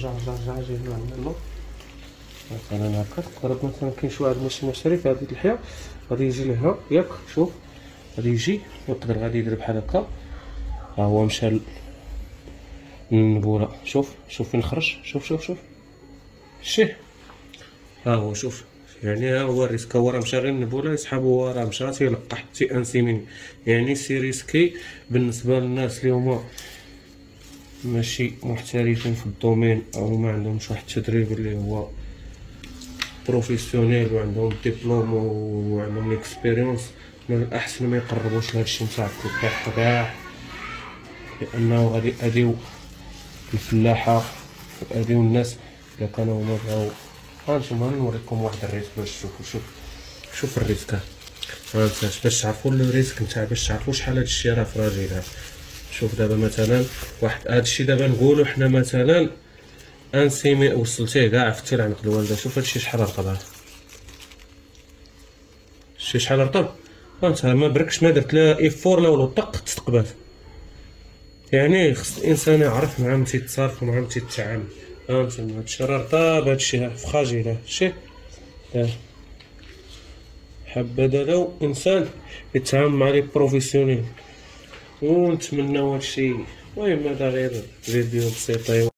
رجع اجي هنا مثلا هكا. تقرب مثلا كاين شي واحد ماشي مشاري في هذه اللحيه، غادي يجي لهنا ياك، شوف غادي يجي يقدر غادي يدير بحال هكا. ها هو مشى للنبوله، شوف فين خرج، شوف شتيه. ها هو شوف، يعني ها هو الريسك، هو راه مشى غير النبوله يسحب، هو راه مشى تيلقح تيانسيميني. يعني سي ريسكي بالنسبه للناس اللي هما ماشي محترفين في الدومين او ما عندهمش واحد التدريب اللي هو بروفيسيونيل وعندهم ديبلوم وعندهم اكسبيريونس. من الاحسن ما يقربوش لهادشي نتاع الكحك كاع، لانه غادي يأذيو الفلاحه ويأذيو الناس الا كانوا هما بغاو. هانتوما نوريكم واحد الريسك باش تشوفوا. شوف الريسك، هانتاش باش تعرفوا الريسك نتاع، باش تعرفوا شحال هادشي راه فراجيل. شوف دابا مثلا واحد هادشي، دابا نقولوا حنا مثلا انسيمي وصلتيه كاع في العنق الوالده. شوف هادشي شحال رطب، شتي شحال رطب. فهمت، ما بركش، ما درت لا ايفور لا والو، طق تستقبل. يعني خص الانسان يعرف مع من تيتصرف ومع من تيتعامل. فهمت، هادشي راه رطب، هادشي فخاجيل. هادشي حبذا لو انسان يتعامل مع لي بروفيسيونيل، ونتمناو هادشي. المهم هذا غير فيديو بسيطه.